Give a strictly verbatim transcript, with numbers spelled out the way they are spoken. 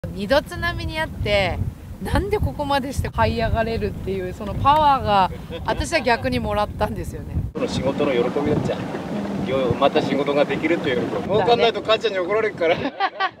二度津波にあってなんでここまでして這い上がれるっていうそのパワーが私は逆にもらったんですよね。 その仕事の喜びだっちゃう。また仕事ができるという喜び。儲かんないと母ちゃんに怒られるから。